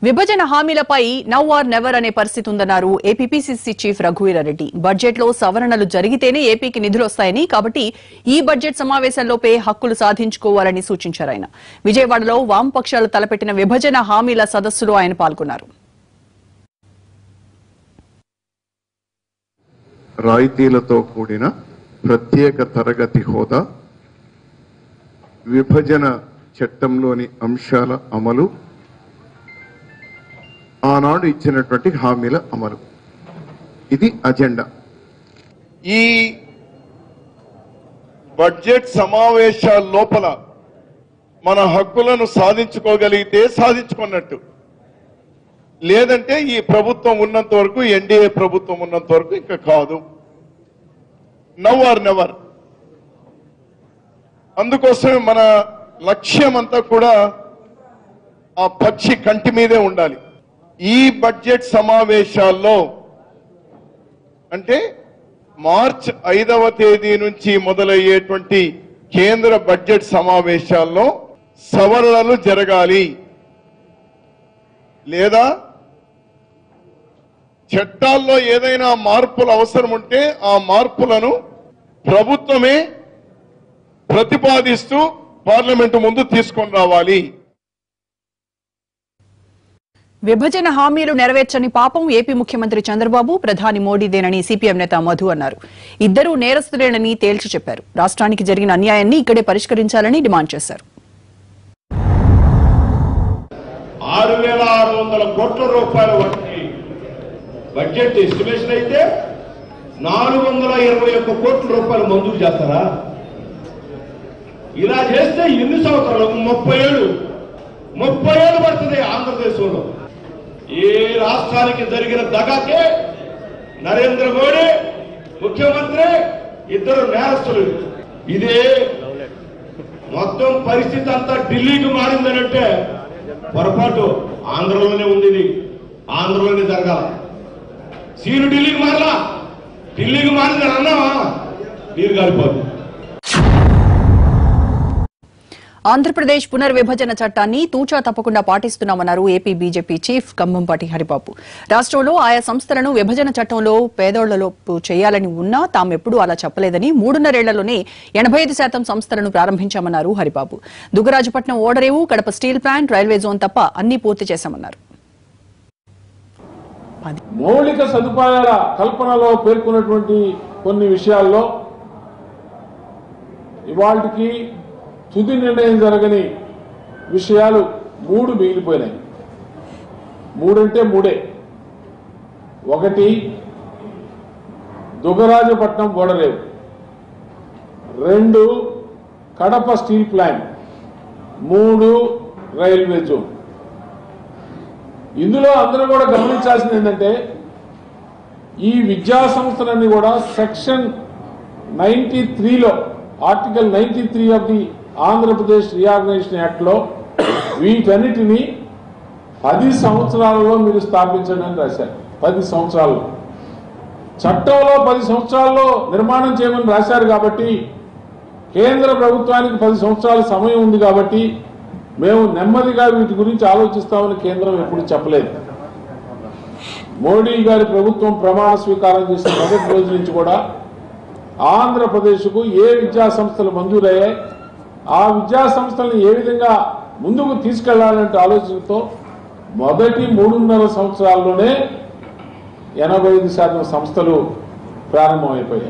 విభజన హామీలపై now or never అనే పరిస్థితి ఉందన్నారు ఏపీపీసీసీ చీఫ్ రఘువీరారెడ్డి. బడ్జెట్లో సవరణలు జరిగితేనే ఏపీకి నిధులు వస్తాయని, కాబట్టి ఈ బడ్జెట్ సమావేశంలోపే హక్కులు సాధించుకోవాలని సూచించారు ఆయన. విజయవాడలో వామపక్షాలు తలపెట్టిన విభజన హామీల సదస్సులో ఆయన పాల్గొన్నారు. రాయితీలతో కూడిన ప్రత్యేక తరగతి హోదా, విభజన చట్టంలోని అంశాల అమలు, ఆనాడు ఇచ్చినటువంటి హామీల అమలు, ఇది అజెండా. ఈ బడ్జెట్ సమావేశాల లోపల మన హక్కులను సాధించుకోగలిగితే సాధించుకున్నట్టు, లేదంటే ఈ ప్రభుత్వం ఉన్నంత వరకు, ఎన్డీఏ ప్రభుత్వం ఉన్నంత వరకు ఇంకా కాదు. Now or never. అందుకోసమే మన లక్ష్యం అంతా కూడా ఆ పక్షి కంటి మీదే ఉండాలి. ఈ బడ్జెట్ సమావేశాల్లో అంటే మార్చి 5వ తేదీ నుంచి మొదలయ్యేటువంటి కేంద్ర బడ్జెట్ సమావేశాల్లో సవరణలు జరగాలి, లేదా చట్టాల్లో ఏదైనా మార్పులు అవసరం ఉంటే ఆ మార్పులను ప్రభుత్వమే ప్రతిపాదిస్తూ పార్లమెంటు ముందు తీసుకొని రావాలి. విభజన హామీలు నెరవేర్చని పాపం ఏపీ ముఖ్యమంత్రి చంద్రబాబు, ప్రధాని మోడీదేనని సిపిఎం నేత మధు అన్నారు. ఇద్దరూ నేరస్తులేనని తేల్చి చెప్పారు. రాష్ట్రానికి జరిగిన అన్యాయాన్ని ఇక్కడే పరిష్కరించాలని డిమాండ్ చేశారు. 6,600 కోట్ల రూపాయల వంటి బడ్జెట్ ఎస్టిమేషన్ అయితే 421 కోట్ల రూపాయలు మంజూరు చేస్తారా? ఇలా చేస్తే ఎన్ని సంవత్సరాలు? 30 ఏళ్ళు పడుతుంది. ఆంధ్రదేశంలో ఏ రాష్ట్రానికి జరిగిన దగాకే నరేంద్ర మోడీ ముఖ్యమంత్రి, ఇద్దరు నేరస్తులు. ఇదే మొత్తం పరిస్థితి అంతా ఢిల్లీకి మారిందనంటే పొరపాటు. ఆంధ్రలోనే ఉంది, ఇది ఆంధ్రలోనే జరగాల. సీను ఢిల్లీకి మారలా, ఢిల్లీకి మారిందని అన్నావా నీరు కాలిపోతుంది. ఆంధ్రప్రదేశ్ పునర్విభజన చట్టాన్ని తూచా తప్పకుండా పాటిస్తున్నామన్నారు AP BJP chief Kambhampati Haribabu. రాష్ట్రంలో ఆయా సంస్థలను విభజన చట్టంలో పేదోళ్లలోపు చేయాలని ఉన్నా తామెప్పుడూ అలా చెప్పలేదని, 3.5 ఏళ్లలోనే 85% సంస్థలను ప్రారంభించామన్నారు హరిబాబు. దుగ్గరాజపట్నం ఓడరేవు, Kadapa steel plant, railway zone తప్ప అన్ని పూర్తి చేశామన్నారు. మౌలిక సదుపాయాల కల్పనలో పేర్కొన్నటువంటి కొన్ని విషయాల్లో ఇవాళకి తుది నిర్ణయం జరగని విషయాలు 3 మిగిలిపోయినాయి. 3 అంటే 3. 1 దుగ్గరాజపట్నం ఓడరేవు, 2 Kadapa steel plant, 3 railway zone. ఇందులో అందరూ కూడా గమనించాల్సింది ఏంటంటే ఈ విద్యా సంస్థలన్నీ కూడా సెక్షన్ 93లో article 93 of the Andhra Pradesh reorganisation act లో వీటన్నిటిని 10 సంవత్సరాలలో మీరు స్థాపించండి అని రాశారు. 10 సంవత్సరాల్లో, చట్టంలో 10 సంవత్సరాల్లో నిర్మాణం చేయమని రాశారు. కాబట్టి కేంద్ర ప్రభుత్వానికి 10 సంవత్సరాల సమయం ఉంది. కాబట్టి మేము నెమ్మదిగా వీటి గురించి ఆలోచిస్తామని కేంద్రం ఎప్పుడు చెప్పలేదు. మోడీ గారి ప్రభుత్వం ప్రమాణ స్వీకారం చేసిన మొదటి రోజు నుంచి కూడా ఆంధ్రప్రదేశ్కు ఏ విద్యా సంస్థలు మంజూరయ్యాయి, ఆ విద్యా సంస్థలను ఏ విధంగా ముందుకు తీసుకెళ్లాలంటే ఆలోచనతో మొదటి 3.5 సంవత్సరాల్లోనే 85% సంస్థలు ప్రారంభమైపోయాయి.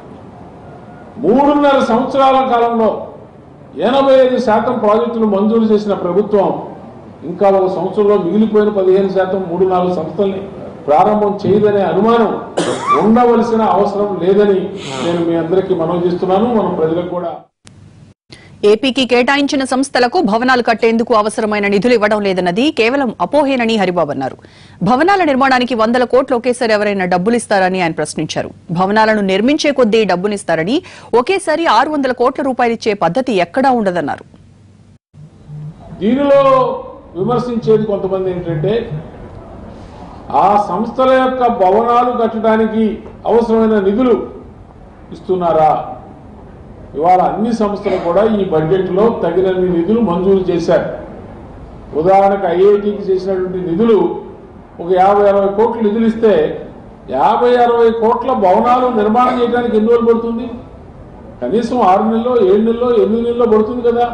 3.5 సంవత్సరాల కాలంలో 85% ప్రాజెక్టులు మంజూరు చేసిన ప్రభుత్వం ఇంకా 1 సంవత్సరంలో మిగిలిపోయిన 15% 3-4 సంస్థల్ని ప్రారంభం చేయదనే అనుమానం ఉండవలసిన అవసరం లేదని నేను మీ అందరికీ మనవి చేస్తున్నాను. మన ప్రజలకు కూడా ఏపీకి కేటాయించిన సంస్థలకు భవనాలు కట్టేందుకు అవసరమైన నిధులు ఇవ్వడం లేదన్నది కేవలం అపోహేనని హరిబాబు అన్నారు. భవనాల నిర్మాణానికి 100 కోట్లు ఒకేసారి ఎవరైనా డబ్బులిస్తారని ఆయన ప్రశ్నించారు. భవనాలను నిర్మించే కొద్దీ డబ్బునిస్తారని, ఒకేసారి 600 కోట్ల రూపాయలిచ్చే పద్ధతి ఎక్కడా ఉండదన్నారు. దీనిలో విమర్శించేది కొంతమంది ఏంటంటే ఆ సంస్థల యొక్క భవనాలు కట్టడానికి అవసరమైన నిధులు ఇస్తున్నారా? ఇవాళ అన్ని సంస్థలు కూడా ఈ బడ్జెట్లో తగినన్ని నిధులు మంజూరు చేశారు. ఉదాహరణకు ఐఐటికి చేసినటువంటి నిధులు ఒక 50-60 కోట్లు నిధులు ఇస్తే 50-60 కోట్ల భవనాలు నిర్మాణం చేయడానికి ఎన్ని రోజులు పడుతుంది? కనీసం 6 నెలలో 7 నెలలో 8 నెలలో పడుతుంది కదా.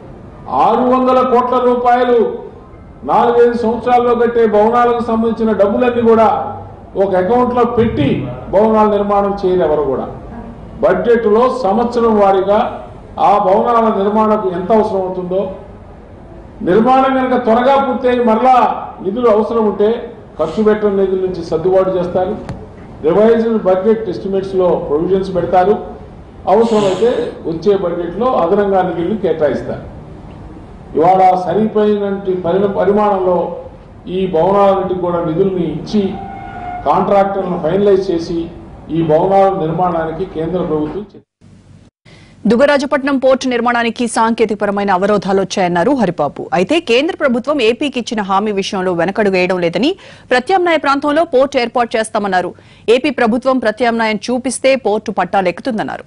600 కోట్ల రూపాయలు 4-5 సంవత్సరాల్లో కట్టే భవనాలకు సంబంధించిన డబ్బులన్నీ కూడా ఒక అకౌంట్లో పెట్టి భవనాల నిర్మాణం చేయరు ఎవరు కూడా. బడ్జెట్లో సంవత్సరం వారీగా ఆ భవనాల నిర్మాణకు ఎంత అవసరం అవుతుందో, నిర్మాణం కనుక త్వరగా పూర్తయి మరలా నిధులు అవసరం ఉంటే ఖర్చు పెట్టిన నిధుల నుంచి సర్దుబాటు చేస్తారు. రివైజ్డ్ బడ్జెట్ ఎస్టిమేట్స్లో ప్రొవిజన్స్ పెడతారు. అవసరమైతే వచ్చే బడ్జెట్లో అదనంగా నిధులు కేటాయిస్తారు. ఇవాళ సరిపోయినటువంటి పరిమాణంలో ఈ భవనాలన్నింటికి కూడా నిధుల్ని ఇచ్చి కాంట్రాక్టర్లను ఫైనలైజ్ చేసి ఈ భవనాల నిర్మాణానికి కేంద్ర ప్రభుత్వం దుగ్గరాజపట్నం పోర్టు నిర్మాణానికి సాంకేతికపరమైన అవరోధాలు వచ్చాయన్నారు హరిబాబు. అయితే కేంద్ర ప్రభుత్వం ఏపీకి ఇచ్చిన హామీ విషయంలో వెనకడుగు వేయడం లేదని, ప్రత్యామ్నాయ ప్రాంతంలో పోర్టు ఏర్పాటు చేస్తామన్నారు. ఏపీ ప్రభుత్వం ప్రత్యామ్నాయం చూపిస్తే పోర్టు పట్టాలెక్కుతుందన్నారు.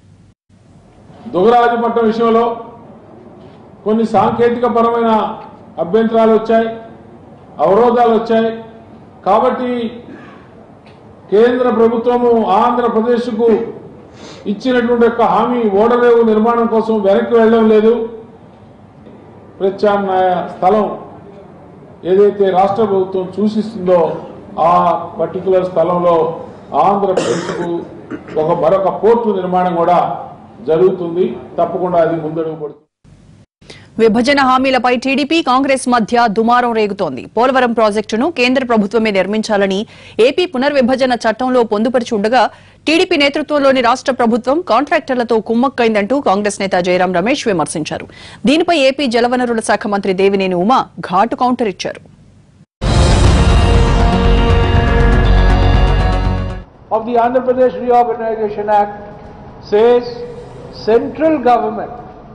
దుగ్గరాజపట్నం విషయంలో కొన్ని సాంకేతికపరమైన అభ్యంతరాలు వచ్చాయి, అవరోధాలు వచ్చాయి. కాబట్టి కేంద్ర ప్రభుత్వము ఆంధ్రప్రదేశ్కు ఇచ్చినటువంటి హామీ ఓడరేవు నిర్మాణం కోసం వెనక్కి వెళ్ళడం లేదు. ప్రత్యామ్నాయ స్థలం ఏదైతే రాష్ట్ర ప్రభుత్వం సూచిస్తుందో ఆ పర్టికులర్ స్థలంలో ఆంధ్రప్రదేశ్కు మరొక పోర్టు నిర్మాణం కూడా జరుగుతుంది. తప్పకుండా అది ముందడుగు పడుతుంది. విభజన హామీలపై టీడీపీ కాంగ్రెస్ మధ్య దుమారం రేగుతోంది. పోలవరం ప్రాజెక్టును కేంద్ర ప్రభుత్వమే నిర్మించాలని ఏపీ పునర్విభజన చట్టంలో పొందుపరిచి ఉండగా టీడీపీ నేతృత్వంలోని రాష్ట్ర ప్రభుత్వం కాంట్రాక్టర్లతో కుమ్మక్కైందంటూ కాంగ్రెస్ నేత జయరాం రమేష్ విమర్శించారు. దీనిపై ఏపీ జలవనరుల శాఖ మంత్రి దేవినేని ఉమా ఘాటు కౌంటర్ ఇచ్చారు. Of the Andhra Pradesh Reorganization Act says central government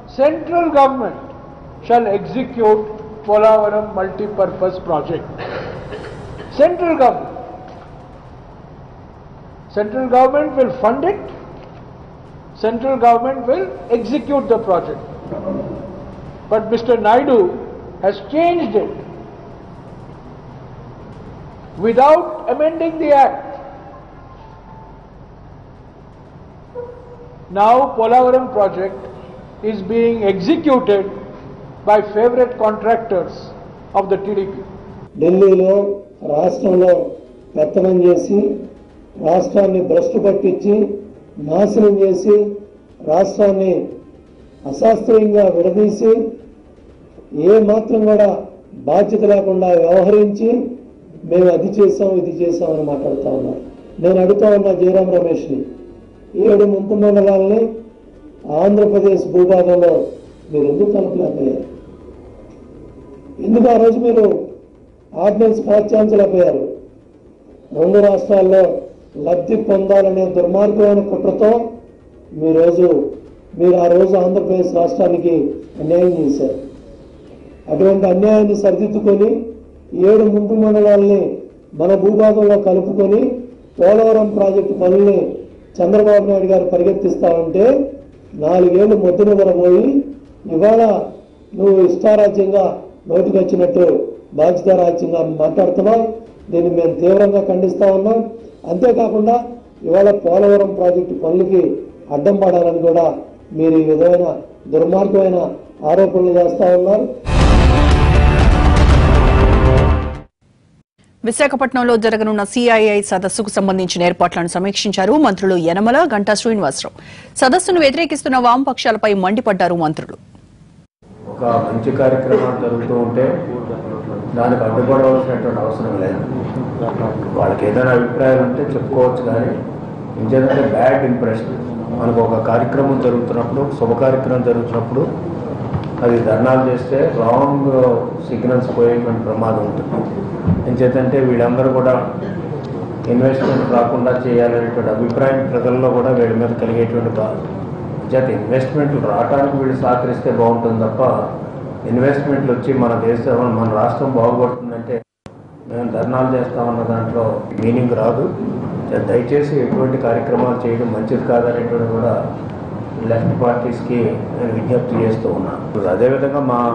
shall execute Polavaram multi-purpose project. Central government will fund it. Central government will execute the project. But Mr. Naidu has changed it without amending the act. Now Polavaram project is being executed by favorite contractors of the TDP. ఢిల్లీలో రాష్ట్రంలో పెత్తనం చేసి రాష్ట్రాన్ని భ్రష్టు పట్టించి నాశనం చేసి రాష్ట్రాన్ని అశాస్త్రీయంగా విడదీసి ఏ మాత్రం కూడా బాధ్యత లేకుండా వ్యవహరించి మేము అది చేసాం ఇది చేసామని మాట్లాడుతూ ఉన్నారు. నేను అడుగుతా ఉన్నా జయరాం రమేష్ని, 7 ముంపు మండలాలని ఆంధ్రప్రదేశ్ భూభాగంలో మీరు ఎందుకు కలపలేకపోయారు? ఎందుకు ఆ రోజు మీరు ఆర్డినెన్స్ ప్రోత్సహించలేకపోయారు? 2 రాష్ట్రాల్లో లబ్ధి పొందాలనే దుర్మార్గమైన కుట్రతో మీరు ఆ రోజు ఆంధ్రప్రదేశ్ రాష్ట్రానికి అన్యాయం చేశారు. అటువంటి అన్యాయాన్ని సరిదిద్దుకొని 7 ముంపు మండలాల్ని మన భూభాగంలో కలుపుకొని పోలవరం ప్రాజెక్టు పనుల్ని చంద్రబాబు నాయుడు గారు పరిగెత్తిస్తా ఉంటే 4 ఏళ్లు మొద్దు నిద్రపోయి ఇవాళ నువ్వు ఇష్టారాజ్యంగా నోటికి వచ్చినట్టు బాధ్యతారాజ్యంగా మాట్లాడుతున్నావు. దీన్ని మేము తీవ్రంగా ఖండిస్తా ఉన్నాం. అంతేకాకుండా ఇవాళ పోలవరం ప్రాజెక్టు పనులకి అడ్డం పడాలని కూడా మీరు ఈ విధమైన దుర్మార్గమైన ఆరోపణలు చేస్తా ఉన్నారు. విశాఖపట్నంలో జరగనున్న సిఐఐ సదస్సుకు సంబంధించిన ఏర్పాట్లను సమీక్షించారు మంత్రులు యనమల, గంటా శ్రీనివాసరావు. సదస్సును వ్యతిరేకిస్తున్న వామపక్షాలపై మండిపడ్డారు మంత్రులు. ఒక మంచి కార్యక్రమాలు జరుగుతూ ఉంటే దానికి అడ్డుపడవలసినటువంటి అవసరం లేదు. వాళ్ళకి ఏదైనా అభిప్రాయాలు ఉంటే చెప్పుకోవచ్చు, కానీ ఇంకేంటంటే బ్యాడ్ ఇంప్రెషన్. మనకు ఒక కార్యక్రమం జరుగుతున్నప్పుడు, శుభ కార్యక్రమం జరుగుతున్నప్పుడు అది ధర్నాలు చేస్తే రాంగ్ సిగ్నల్స్ పోయేటువంటి ప్రమాదం ఉంటుంది. ఎంచేతంటే వీళ్ళందరూ కూడా ఇన్వెస్ట్మెంట్ రాకుండా చేయాలనేటువంటి అభిప్రాయం ప్రజల్లో కూడా వీళ్ళ మీద కలిగేటువంటి చేత ఇన్వెస్ట్మెంట్లు రావడానికి వీళ్ళు సహకరిస్తే బాగుంటుంది తప్ప ఇన్వెస్ట్మెంట్లు వచ్చి మన దేశం మన రాష్ట్రం బాగుపడుతుందంటే మేము ధర్నాలు చేస్తామన్న దాంట్లో మీనింగ్ రాదు. దయచేసి ఎటువంటి కార్యక్రమాలు చేయడం మంచిది కాదనేటువంటి కూడా లెఫ్ట్ పార్టీస్కి నేను విజ్ఞప్తి చేస్తూ ఉన్నాను. అదేవిధంగా మా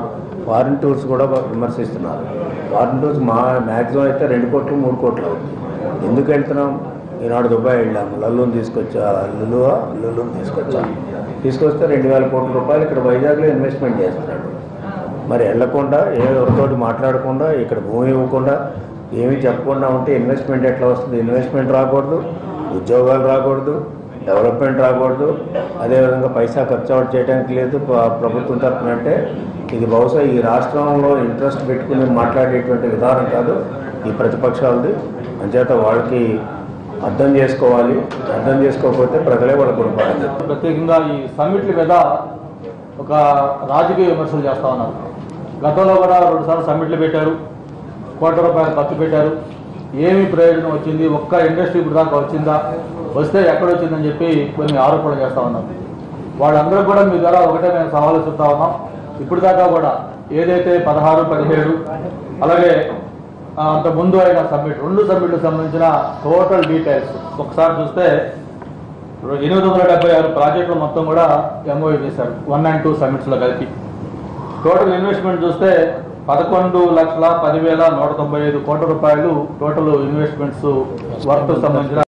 ఫారిన్ టూర్స్ కూడా విమర్శిస్తున్నారు. ఫారిన్ టూర్స్ మ్యాక్సిమం అయితే 2 కోట్లు 3 కోట్లు అవుతుంది. ఎందుకు వెళ్తున్నాం? ఈనాడు దుబాయ్ వెళ్ళాము, లల్లుని తీసుకొచ్చా, లల్లుని తీసుకొస్తే 2,000 కోట్ల రూపాయలు ఇక్కడ వైజాగ్లో ఇన్వెస్ట్మెంట్ చేస్తున్నాడు. మరి వెళ్లకుండా ఎవరితోటి మాట్లాడకుండా ఇక్కడ భూమి ఇవ్వకుండా ఏమీ చెప్పకుండా ఉంటే ఇన్వెస్ట్మెంట్ ఎట్లా వస్తుంది? ఇన్వెస్ట్మెంట్ రాకూడదు, ఉద్యోగాలు రాకూడదు, డెవలప్మెంట్ రాకూడదు, అదేవిధంగా పైసా ఖర్చు అవుట్ చేయడానికి లేదు ప్రభుత్వం తరఫున. అంటే ఇది బహుశా ఈ రాష్ట్రంలో ఇంట్రెస్ట్ పెట్టుకుని మాట్లాడేటువంటి విధానం కాదు ఈ ప్రతిపక్షాలది. అంచేత వాళ్ళకి అర్థం చేసుకోవాలి. అర్థం చేసుకోకపోతే ప్రజలే వాళ్ళ గుణపాఠం. ప్రత్యేకంగా ఈ సమ్మిట్ల మీద ఒక రాజకీయ విమర్శలు చేస్తూ ఉన్నారు. గతంలో కూడా 2 సార్లు సమ్మిట్లు పెట్టారు, కోట్ల రూపాయలు ఖర్చు పెట్టారు. ఏమి ప్రయోజనం వచ్చింది? ఒక్క ఇండస్ట్రీ ఇప్పుడు దాకా వచ్చిందా? వస్తే ఎక్కడొచ్చిందని చెప్పి కొన్ని ఆరోపణలు చేస్తూ ఉన్నారు. వాళ్ళందరూ కూడా మీ ద్వారా ఒకటే మేము సవాలు చెప్తా ఉన్నాం. ఇప్పుడు దాకా కూడా ఏదైతే 16, 17 అలాగే అంత ముందు అయిన సమ్మిట్ 2 సమ్మిట్లకు సంబంధించిన టోటల్ డీటెయిల్స్ ఒకసారి చూస్తే 876 ప్రాజెక్టులు మొత్తం కూడా ఎంఓయూ చేశారు 1 and 2 సమ్మిట్స్లో కలిపి. టోటల్ ఇన్వెస్ట్మెంట్ చూస్తే 11,10,195 కోట్ల రూపాయలు టోటల్ ఇన్వెస్ట్మెంట్స్ వర్క్ సంబంధించిన